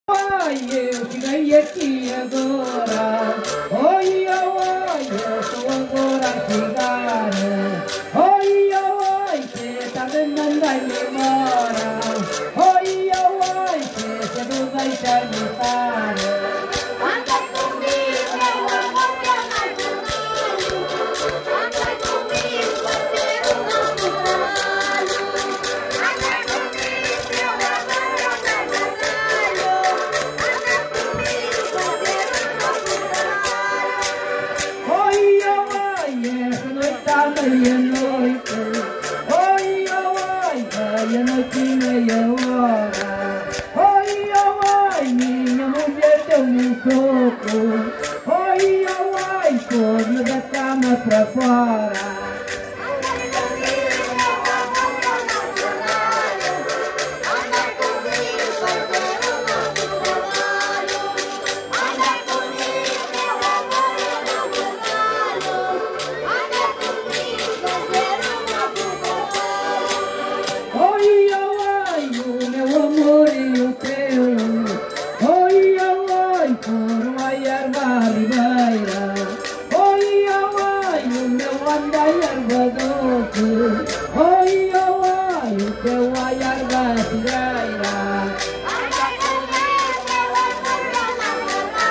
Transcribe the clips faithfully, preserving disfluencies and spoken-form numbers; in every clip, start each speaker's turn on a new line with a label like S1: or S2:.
S1: Ai, eu cheguei aqui agora. Oi, oi, eu estou agora a chegar. Oi, oi, você está de mandar-me embora. Oi, oi, você não deixa-me estar.
S2: Anda comigo, meu amor, que é mais um Anda comigo, fazer o nosso trabalho. Anda comigo, meu amor, que é mais um Anda comigo, fazer o nosso trabalho.
S1: Oi, oi, essa noite à meia-noite. Oi, oi, meia-noite e meia hora. Oi, oi, minha mulher deu-me um soco. Oi, oi, pôs-me da cama para fora.
S2: Anda comigo, meu amor, que é mais um Anda comigo, fazer o nosso trabalho. Anda comigo, meu amor, que é mais um Anda comigo, fazer o nosso trabalho.
S1: Oi, oi, o meu amor e o teu. Oi, oi, foram a erva ribeira. Oi, oi, o meu anda a erva doce. Oi, oi, o teu a erva figueira.
S2: Anda comigo, meu amor, que é mais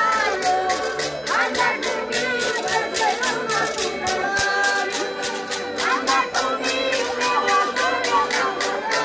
S2: um Anda comigo, fazer o nosso trabalho. Anda comigo, meu amor, que é mais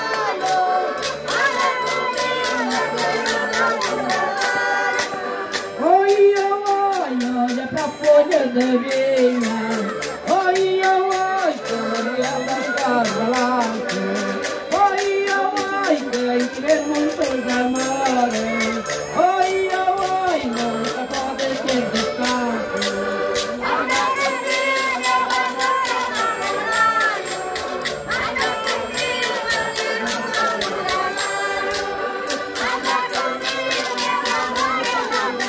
S2: um Anda comigo, fazer o nosso trabalho.
S1: Oi, oi, olha pra folha da vinha. Oi, oi, como ela está galante. Oi, oi, quem tiver muitos amores. Oi, oi, nunca pode ser distante.
S2: Anda comigo, meu amor, que é mais um Anda comigo, fazer o nosso trabalho. Anda comigo, meu amor, que é mais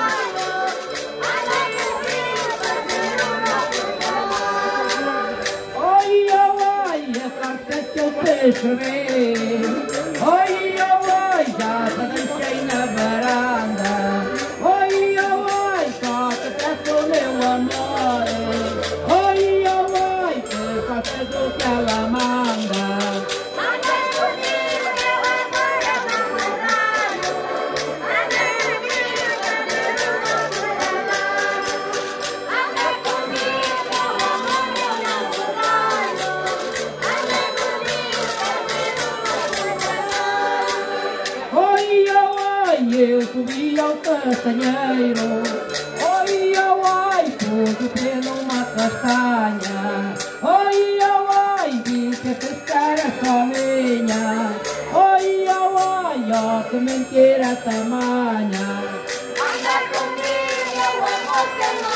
S2: um Anda comigo, fazer o nosso trabalho.
S1: Oi, oi, a carta que eu fechei. Oi, oi, já te deixei na varanda. Oi, oi, só te peço meu amor. Oi, oi, que faças o que ela manda.
S2: Anda comigo, meu amor, é namorado. Anda comigo, fazer o nosso trabalho. Anda comigo, meu amor, meu namorado. Anda comigo, fazer o nosso trabalho.
S1: Oi, oi, eu subi ao castanheiro. Oi, oi, pude pelo uma castanha. Oi, oi, vi que pescar é só minha. Oi, oi, ó, que mentira tamanha.
S2: Anda comigo, meu amor, que é